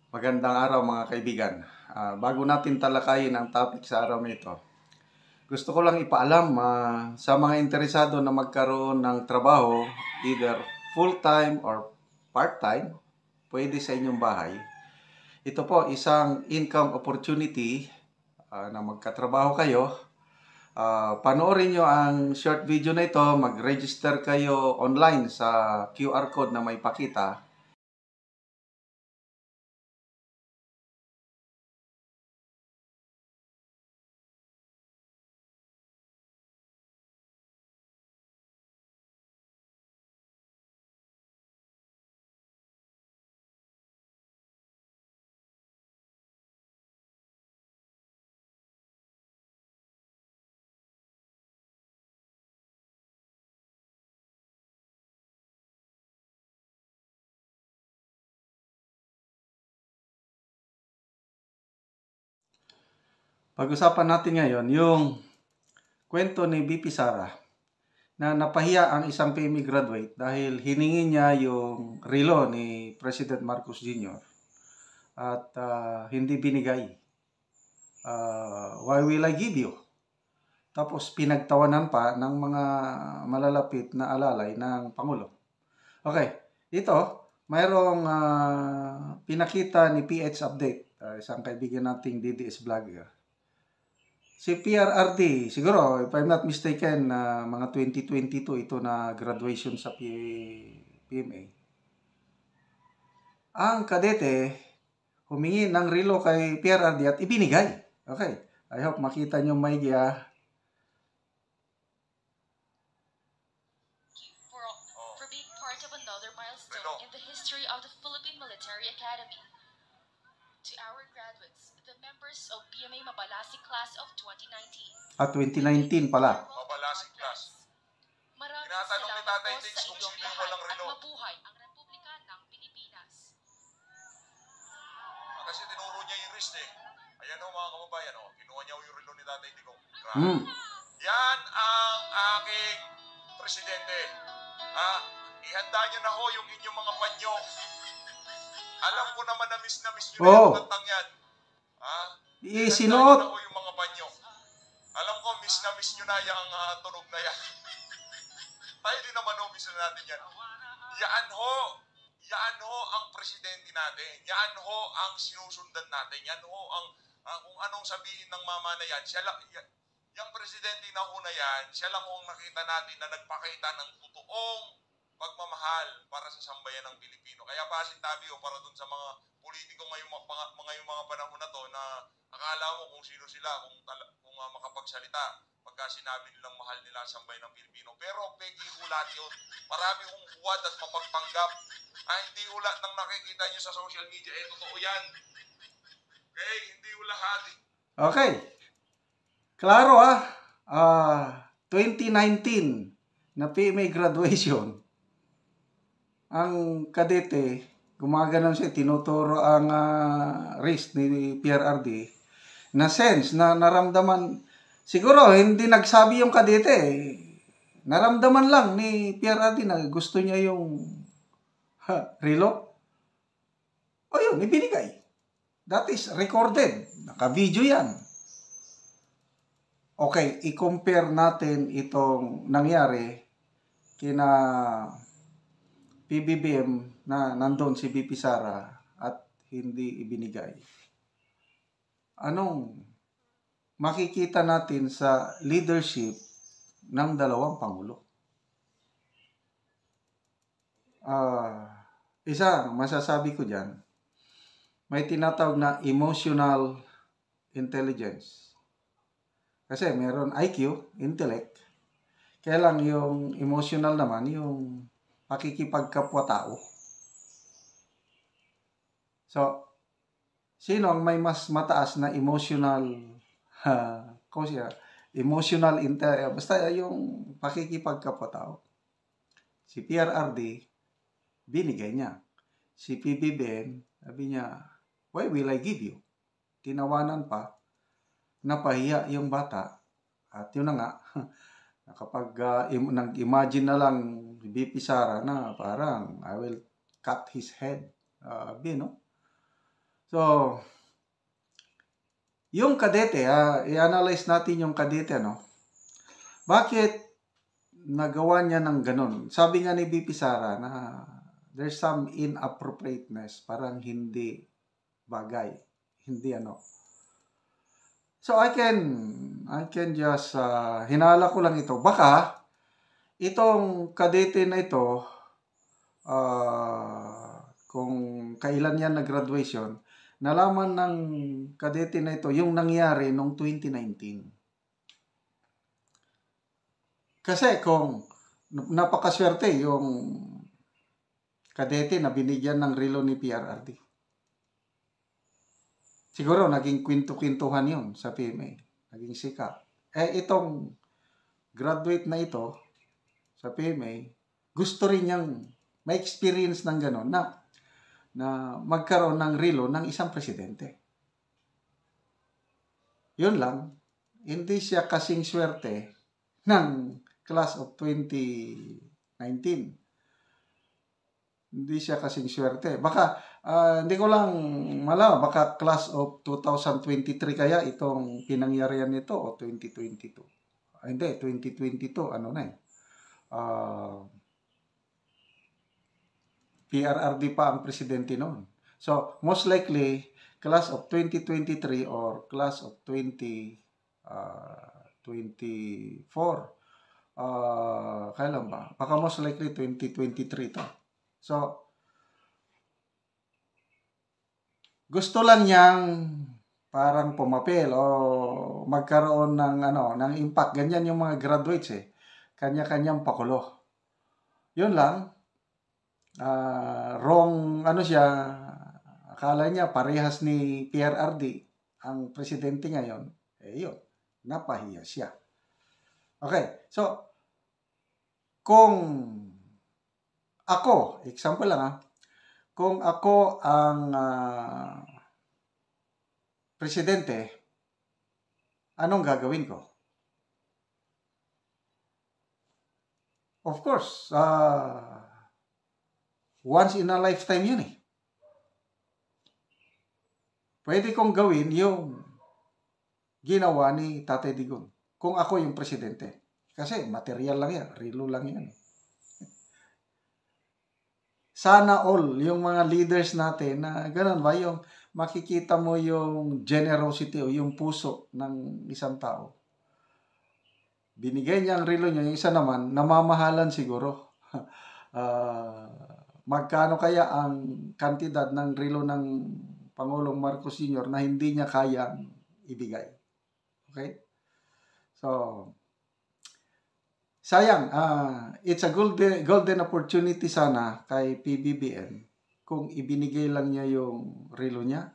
Magandang araw mga kaibigan. Bago natin talakayin ang topic sa araw na ito, gusto ko lang ipaalam sa mga interesado na magkaroon ng trabaho, either full-time or part-time, pwede sa inyong bahay. Ito po isang income opportunity na magkatrabaho kayo. Panoorin nyo ang short video na ito, mag-register kayo online sa QR code na may pakita. Pag-usapan natin ngayon yung kwento ni BP Sara na napahiya ang isang PME graduate dahil hiningi niya yung relo ni President Marcos Jr. at hindi binigay. Why will I give you? Tapos pinagtawanan pa ng mga malalapit na alalay ng Pangulo. Okay, ito, mayroong pinakita ni PH Update, isang kaibigan nating DDS vlogger. Si PRRD, siguro, if I'm not mistaken, mga 2022 ito na graduation sa PMA. Ang kadete, humingi ng relo kay PRRD at ibinigay. Okay, I hope makita nyo may For being part of another milestone in the history of the Philippine Military Academy. To our graduates, the members of PMA Mabalasig Class of 2019. 2019 pala. Mabalasig Class. Maraming Tinatanong ni Tatay salamat po Tix sa kung inyong sino yung lahat walang at relo. mabuhay ang Republika ng Pilipinas. Kasi tinuro niya yung wrist eh. Ayan o mga kababayan o. Kinuha niya yung relo ni Tatay Digong. Yan ang aking presidente. Ihanda niyo na ho yung inyong mga panyo. Alam ko naman na miss nyo na yung kantang yan. Isinuot. Ihanda niyo na ho yung mga panyo. Alam ko miss nyo na yung tunog na yan. Tayo din naman ho, miss na natin yan. Yan ho ang presidente natin. Yan ho ang sinusundan natin. Yan ho ang kung anong sabihin ng mama na yan. Siya lang, yung presidente na ho na yan, siya lang ho ang nakita natin na nagpakita ng totoong pagmamahal para sa sambayan ng Pilipino. Kaya pasintabi o para dun sa mga politiko ngayong mga panahon na to na akala mo kung sino sila, kung makapagsalita pagka sinabi nilang mahal nila ang sambayan ng Pilipino. Pero peki hulat yun. Marami hong huwad at mapagpanggap. Hindi hulat ng nakikita nyo sa social media. Totoo yan. Okay? Hindi lahat. Okay. Klaro 2019 na PMA graduation. Ang kadete, gumaganon siya, tinuturo ang wrist ni PRRD na sense, na naramdaman, siguro hindi nagsabi yung kadete, naramdaman lang ni PRRD na gusto niya yung relo. O yun, ibinigay. That is recorded. Naka-video yan. Okay, i-compare natin itong nangyari kina PBBM na nandun si BP Sara at hindi ibinigay. Anong makikita natin sa leadership ng dalawang Pangulo? Isa, masasabi ko dyan, may tinatawag na emotional intelligence. Kasi meron IQ, intellect, kaya lang yung emotional naman, yung pakikipagkapwa-tao. So, sino ang may mas mataas na emotional, emotional intelligence, basta yung pakikipagkapwa-tao. Si PRRD, binigay niya. Si PBBM, sabi niya, why will I give you? Tinawanan pa, napahiya yung bata. At yun na nga, kapag nag-imagine na lang BP Sara na parang I will cut his head. No? So, yung Kadete, i-analyze natin yung Kadete, no? Bakit nagawa niya ng ganun? Sabi nga ni BP Sara na there's some inappropriateness, parang hindi bagay, hindi ano. So I can just hinala ko lang ito. Baka itong Kadete na ito, kung kailan yan nag-graduation, nalaman ng Kadete na ito yung nangyari noong 2019. Kasi kung napakaswerte yung Kadete na binigyan ng relo ni PRRD. Siguro naging kwento-kwentuhan yun sa PMA. Naging sikat. Itong graduate na ito sa PMA, gusto rin niyang may experience ng gano'n na magkaroon ng relo ng isang presidente. Yun lang. Hindi siya kasing swerte ng class of 2019. Hindi siya kasing swerte. Baka, hindi ko lang malaman, baka class of 2023 kaya itong pinangyarihan nito o 2022. Hindi, 2022, ano na eh. PRRD pa ang presidente noon. So, most likely, class of 2023 or class of 2024. Kailan ba? Baka most likely 2023 to. So, gusto lang niyang parang pumapel o magkaroon ng impact. Ganyan yung mga graduates eh. Kanya-kanyang pakulo. Yun lang. Wrong, siya, akala niya parehas ni PRRD ang presidente ngayon. Yun, napahiya siya. Okay, so, kung ako, example lang kung ako ang presidente, anong gagawin ko? Of course, once in a lifetime yun eh. Pwede kong gawin yung ginawa ni Tatay Digong. Kung ako yung presidente. Kasi material lang yan. Relo lang yan. Sana all yung mga leaders natin na ganun ba yung makikita mo yung generosity o yung puso ng isang tao. Binigay niya ang relo niya. Yung isa naman, namamahalan siguro. Magkano kaya ang kantidad ng relo ng Pangulong Marcos Sr. na hindi niya kayang ibigay. Okay? So, sayang, it's a golden opportunity sana kay PBBM kung ibinigay lang niya yung relo niya.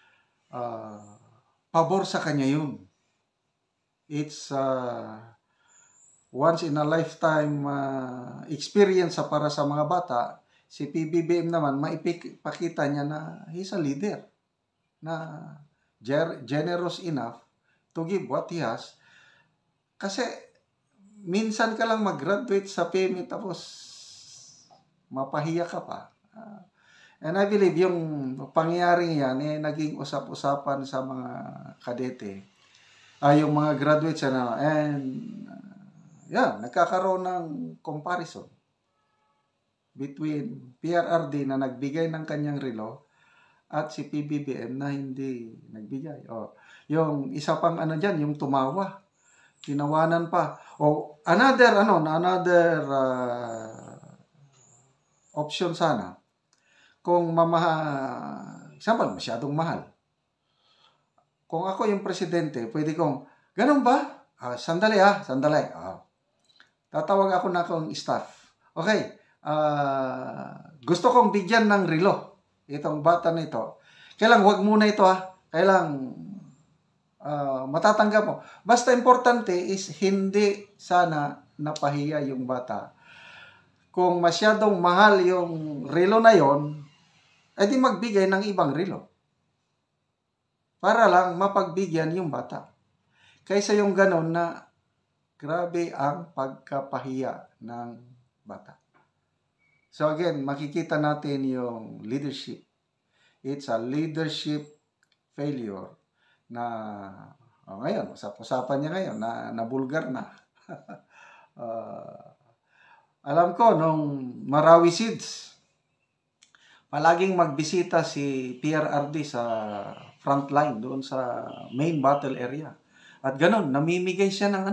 Pabor sa kanya yun. It's once in a lifetime experience para sa mga bata. Si PBBM naman, maipakita niya na he's a leader na generous enough to give what he has. Kasi minsan ka lang mag-graduate sa PMA tapos mapahiya ka pa. And I believe yung pangyayaring yan naging usap-usapan sa mga Kadete. Yung mga graduates and nagkakaroon ng comparison between PRRD na nagbigay ng kanyang relo at si PBBM na hindi nagbigay. Yung isa pang dyan, yung tumawa. Tinawanan pa. Another option sana. Kung example, masyadong mahal. Kung ako yung presidente, pwede kong, ganun ba? Sandali. Tatawag ako na akong staff. Okay. Gusto kong bigyan ng relo itong bata na ito. Kailang wag muna ito Kailang matatanggap mo. Basta importante is hindi sana napahiya yung bata. Kung masyadong mahal yung relo na yon, edi magbigay ng ibang relo. Para lang mapagbigyan yung bata. Kaysa yung ganon na grabe ang pagkapahiya ng bata. So again, makikita natin yung leadership. It's a leadership failure na ngayon, usap-usapan niya ngayon na nabulgar na. Alam ko, nung Marawi Seeds, palaging magbisita si PRRD sa frontline doon sa main battle area. At ganun, namimigay siya ng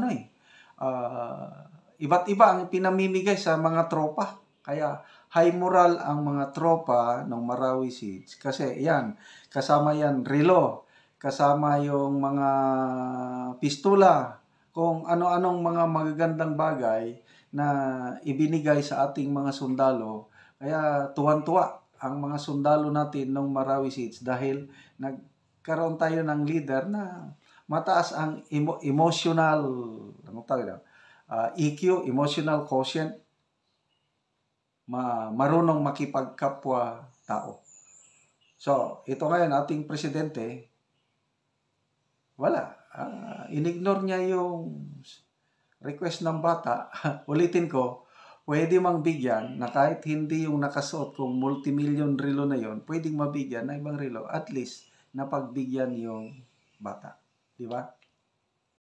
iba't iba ang pinamimigay sa mga tropa. Kaya high moral ang mga tropa ng Marawi Seeds. Kasi yan, kasama yan relo, kasama yung mga pistula, kung ano-anong mga magagandang bagay na ibinigay sa ating mga sundalo. Kaya tuwan-tuwa ang mga sundalo natin ng Marawi Seeds dahil nagkaroon tayo ng leader na mataas ang emotional, EQ, emotional quotient, marunong makipagkapwa tao. So, ito ngayon, ating presidente, wala. Inignore niya yung request ng bata. Ulitin ko, pwede mang bigyan na kahit hindi yung nakasuot kung multimillion relo na yon, pwedeng mabigyan ng ibang relo. At least, napagbigyan yung bata. Di ba?